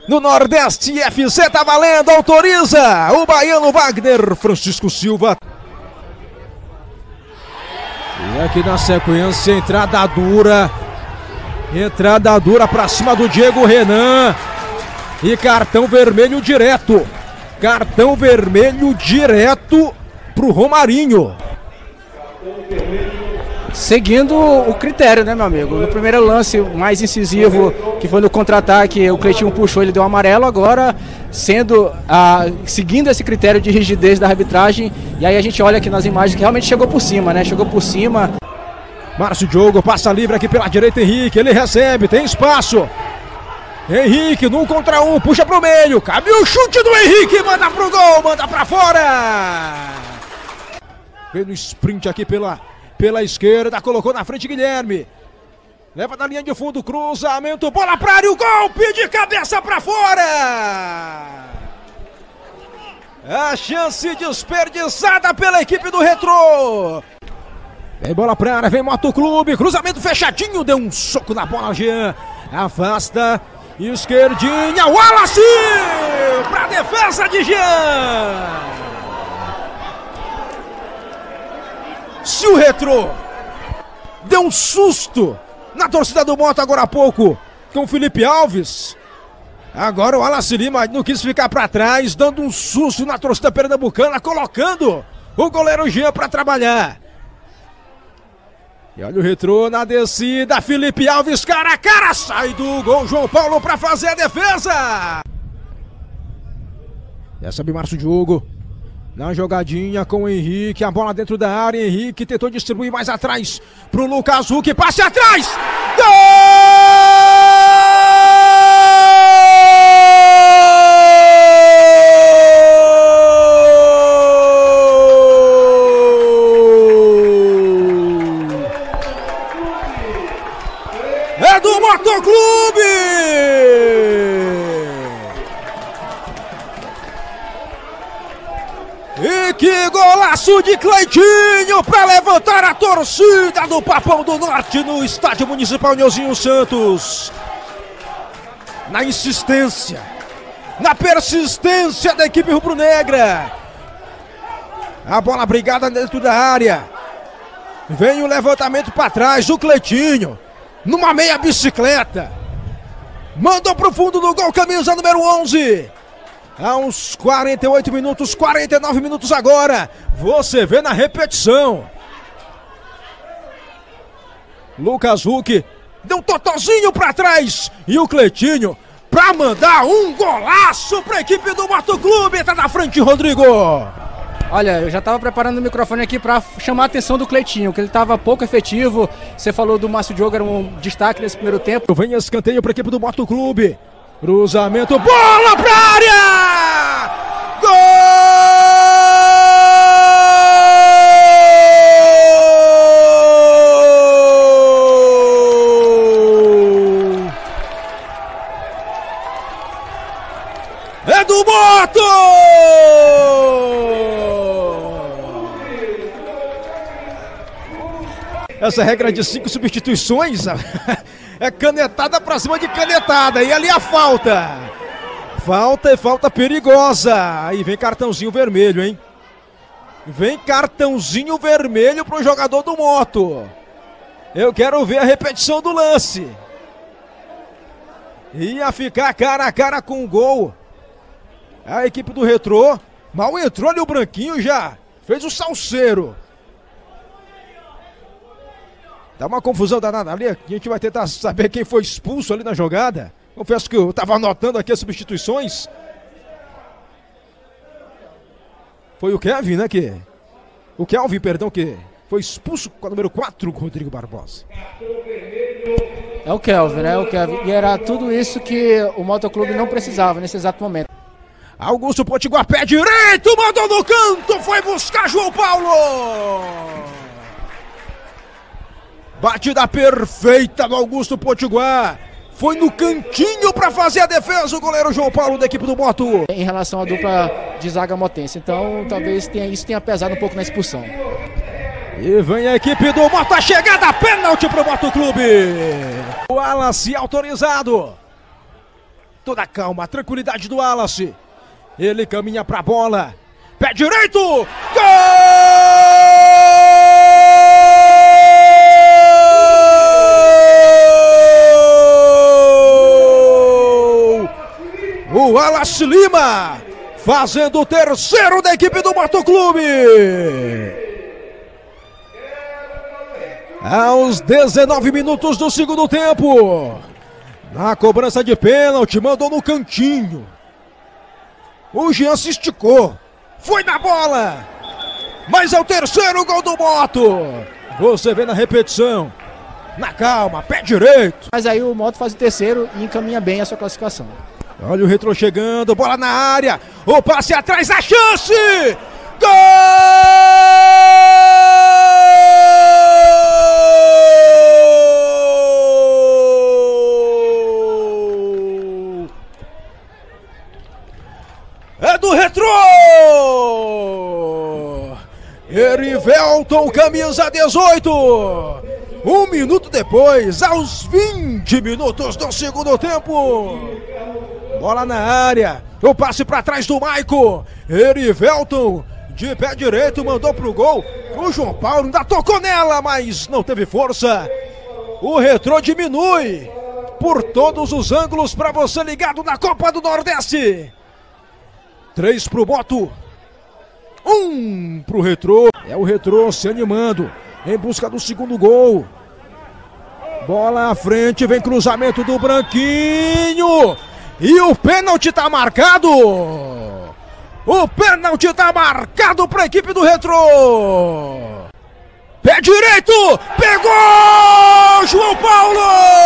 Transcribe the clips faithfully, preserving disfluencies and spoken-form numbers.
no Nordeste F C tá valendo, autoriza o baiano Wagner Francisco Silva. E aqui na sequência, entrada dura, entrada dura pra cima do Diego Renan e cartão vermelho direto, cartão vermelho direto pro Romarinho. Seguindo o critério, né, meu amigo? No primeiro lance mais incisivo, que foi no contra-ataque, o Cleitinho puxou, ele deu um amarelo. Agora, sendo ah, seguindo esse critério de rigidez da arbitragem, e aí a gente olha aqui nas imagens que realmente chegou por cima, né? Chegou por cima. Márcio Diogo passa livre aqui pela direita, Henrique, ele recebe, tem espaço. Henrique, num contra um, puxa pro meio, cabe o chute do Henrique, manda pro gol, manda pra fora. Vem no sprint aqui pela... Pela esquerda, colocou na frente Guilherme. Leva na linha de fundo, cruzamento, bola pra área, o golpe de cabeça pra fora. A chance desperdiçada pela equipe do Retrô. Vem bola pra área, vem Motoclube, cruzamento fechadinho, deu um soco na bola, Jean. Afasta, esquerdinha, Wallace! Pra defesa de Jean. Se o Retrô deu um susto na torcida do Moto agora há pouco com o Felipe Alves, agora o Wallace Lima não quis ficar para trás, dando um susto na torcida pernambucana, colocando o goleiro Jean para trabalhar. E olha o Retrô na descida, Felipe Alves cara a cara, sai do gol João Paulo para fazer a defesa. Recebe Márcio Diogo. Na jogadinha com o Henrique, a bola dentro da área, Henrique tentou distribuir mais atrás pro Lucas Huck, passe atrás, gol! É do Motoclube! E que golaço de Cleitinho para levantar a torcida do Papão do Norte no Estádio Municipal Neuzinho Santos. Na insistência, na persistência da equipe rubro-negra. A bola brigada dentro da área. Vem o levantamento para trás, o Cleitinho, numa meia bicicleta. Mandou pro fundo do gol, camisa número onze. Há uns quarenta e oito minutos, quarenta e nove minutos agora. Você vê na repetição. Lucas Huck deu um totozinho pra trás. E o Cleitinho pra mandar um golaço pra equipe do Motoclube. Tá na frente, Rodrigo. Olha, eu já tava preparando o microfone aqui pra chamar a atenção do Cleitinho, que ele tava pouco efetivo. Você falou do Márcio Diogo, era um destaque nesse primeiro tempo. Vem escanteio pra equipe do Motoclube. Cruzamento, bola pra área! Gol! É do Moto! Essa regra de cinco substituições é canetada pra cima de canetada. E ali a falta. Falta e falta perigosa. Aí vem cartãozinho vermelho, hein? Vem cartãozinho vermelho pro jogador do Moto. Eu quero ver a repetição do lance. Ia ficar cara a cara com o gol. A equipe do Retrô. Mal entrou ali o Branquinho, já fez o salseiro. Dá uma confusão danada ali, a gente vai tentar saber quem foi expulso ali na jogada. Confesso que eu estava anotando aqui as substituições. Foi o Kevin, né, que... O Kelvin, perdão, que foi expulso com a número quatro, Rodrigo Barbosa. É o Kelvin, né, o Kelvin. E era tudo isso que o Motoclube não precisava nesse exato momento. Augusto Potiguar, pé direito, mandou no canto, foi buscar João Paulo. Batida perfeita do Augusto Potiguar. Foi no cantinho para fazer a defesa o goleiro João Paulo da equipe do Moto. Em relação à dupla de zaga motense. Então talvez tenha, isso tenha pesado um pouco na expulsão. E vem a equipe do Moto, a chegada, pênalti pro Motoclube. O Wallace autorizado. toda a calma, a tranquilidade do Wallace. Ele caminha pra bola. Pé direito! Gol! O Wallace Lima fazendo o terceiro da equipe do Motoclube. Aos dezenove minutos do segundo tempo, na cobrança de pênalti, mandou no cantinho. O Jean se esticou, foi na bola, mas é o terceiro gol do Moto. Você vê na repetição, na calma, pé direito. Mas aí o Moto faz o terceiro e encaminha bem a sua classificação. Olha o Retrô chegando, bola na área, o passe atrás, a chance! Gol! É do Retrô! Erivelton, camisa dezoito. Um minuto depois, aos vinte minutos do segundo tempo. Bola na área, o passe para trás do Maico. Erivelton, de pé direito, mandou pro gol. O João Paulo ainda tocou nela, mas não teve força. O Retrô diminui por todos os ângulos para você ligado na Copa do Nordeste. Três pro Moto, um pro Retrô. É o Retrô se animando em busca do segundo gol. Bola à frente, vem cruzamento do Branquinho. E o pênalti tá marcado. O pênalti tá marcado para a equipe do Retrô. Pé direito, pegou João Paulo.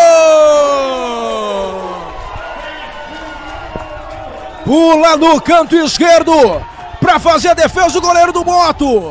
Pula no canto esquerdo para fazer a defesa do goleiro do Moto.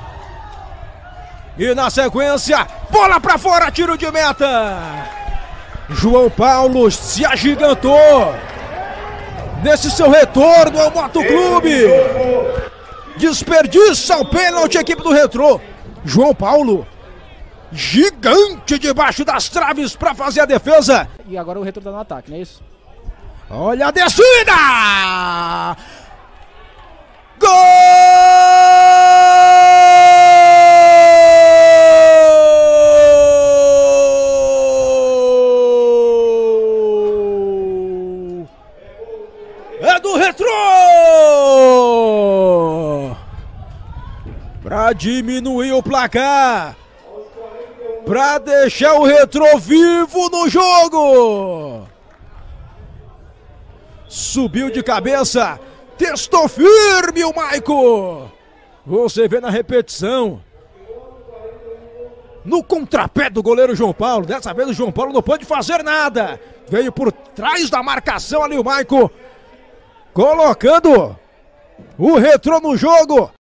E na sequência, bola para fora, tiro de meta. João Paulo se agigantou nesse seu retorno ao Motoclube. Desperdiça o pênalti a equipe do Retrô. João Paulo, gigante debaixo das traves para fazer a defesa. E agora o Retrô tá no ataque, não é isso? Olha a descida! Gol! É do Retrô! Para diminuir o placar, para deixar o Retrô vivo no jogo. Subiu de cabeça, testou firme o Maico. Você vê na repetição. No contrapé do goleiro João Paulo. Dessa vez o João Paulo não pôde fazer nada. Veio por trás da marcação ali o Maico, colocando o Retrô no jogo.